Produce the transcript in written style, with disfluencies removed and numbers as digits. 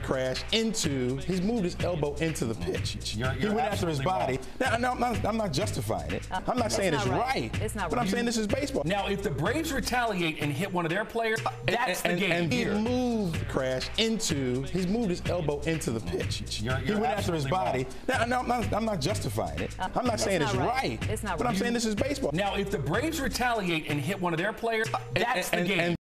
Crash into, he's moved his elbow into the pitch. He went after his body. Now, I'm not justifying it. I'm not saying it's right. It's not but right. I'm saying this is baseball. Now, if the Braves retaliate and hit one of their players, that's the game and here. he moved Crash into, he's moved his elbow into the pitch. He went after his body. Now, I'm not justifying it. I'm not saying it's right. It's not but right. I'm saying this is baseball. Now, if the Braves retaliate and hit one of their players, that's the game.